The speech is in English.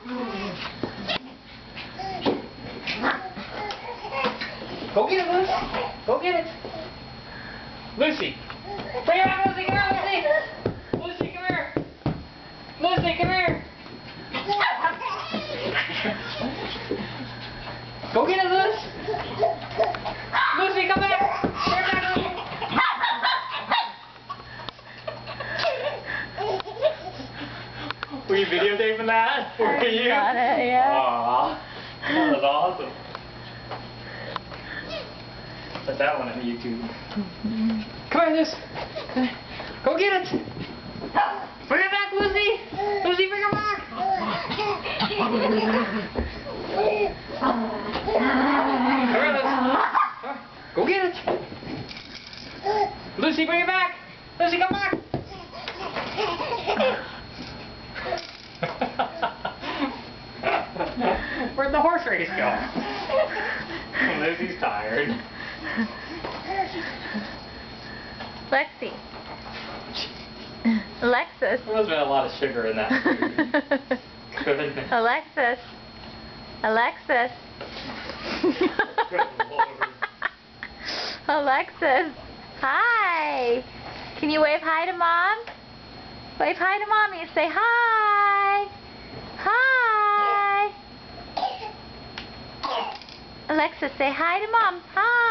Go get it, Lucy. Go get it. Lucy. Bring it back, Lucy. Come here, Lucy. Lucy, come here. Lucy, come here. Go get it, Lucy. Lucy, come back. Bring it back, Lucy. Were you videotaping that? Were you? Got it, yeah. Aww. That was awesome. Put that one on YouTube. Come here, Lucy. Go get it. Bring it back, Lucy. Lucy, bring it back. Come here, Lucy. Go get it. Lucy, bring it back. Lucy, come back. Where'd the horse race go? Lucy's tired. Lexi. Alexis. There must have been a lot of sugar in that food. Goodness. Alexis. Alexis. Good Lord. Alexis. Hi. Can you wave hi to Mom? Wave hi to Mommy and say hi. Hi. Alexis, say hi to Mom. Hi.